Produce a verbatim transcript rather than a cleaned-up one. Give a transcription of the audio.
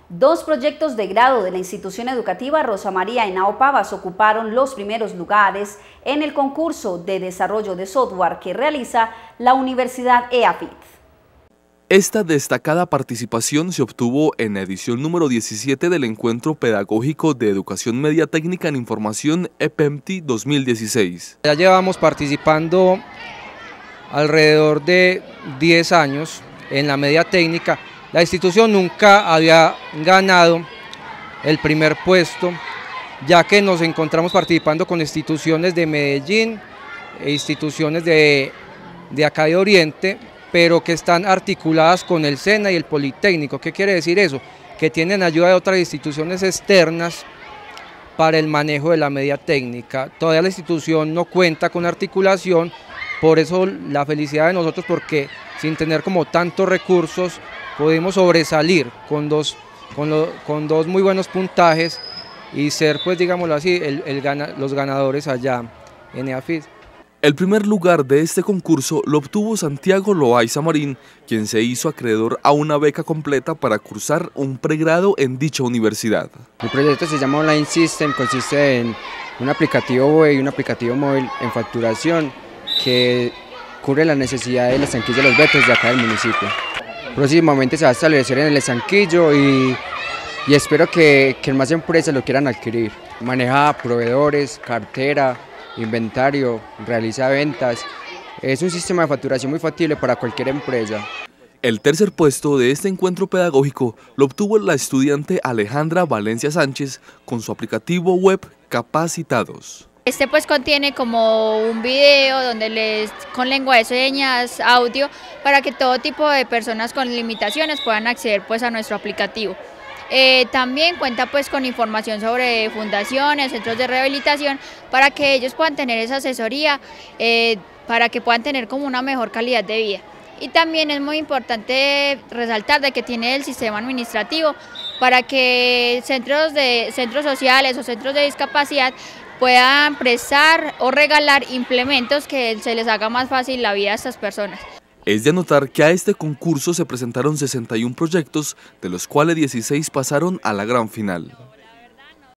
Dos proyectos de grado de la institución educativa Rosa María Henao Pavas ocuparon los primeros lugares en el concurso de desarrollo de software que realiza la Universidad E A F I T. Esta destacada participación se obtuvo en la edición número diecisiete del Encuentro Pedagógico de Educación Media Técnica en Información E P E M T I dos mil dieciséis. Ya llevamos participando alrededor de diez años en la media técnica. La institución nunca había ganado el primer puesto, ya que nos encontramos participando con instituciones de Medellín e instituciones de, de acá de Oriente, pero que están articuladas con el SENA y el Politécnico. ¿Qué quiere decir eso? Que tienen ayuda de otras instituciones externas para el manejo de la media técnica. Todavía la institución no cuenta con articulación, por eso la felicidad de nosotros, porque sin tener como tantos recursos pudimos sobresalir con dos, con, lo, con dos muy buenos puntajes y ser, pues digámoslo así, el, el gana, los ganadores allá en E A F I T. El primer lugar de este concurso lo obtuvo Santiago Loaiza Marín, quien se hizo acreedor a una beca completa para cursar un pregrado en dicha universidad. El proyecto se llama Online System, consiste en un aplicativo web y un aplicativo móvil en facturación que cubre la necesidad del estanquillo de los Betos de acá del municipio. Próximamente se va a establecer en el estanquillo y, y espero que, que más empresas lo quieran adquirir. Maneja proveedores, cartera, inventario, realiza ventas. Es un sistema de facturación muy factible para cualquier empresa. El tercer puesto de este encuentro pedagógico lo obtuvo la estudiante Alejandra Valencia Sánchez con su aplicativo web Capacitados. Este pues contiene como un video donde les con lengua de señas, audio, para que todo tipo de personas con limitaciones puedan acceder pues a nuestro aplicativo. Eh, también cuenta pues con información sobre fundaciones, centros de rehabilitación, para que ellos puedan tener esa asesoría, eh, para que puedan tener como una mejor calidad de vida. Y también es muy importante resaltar de que tiene el sistema administrativo para que centros, de, centros sociales o centros de discapacidad puedan prestar o regalar implementos que se les haga más fácil la vida a estas personas. Es de anotar que a este concurso se presentaron sesenta y un proyectos, de los cuales dieciséis pasaron a la gran final.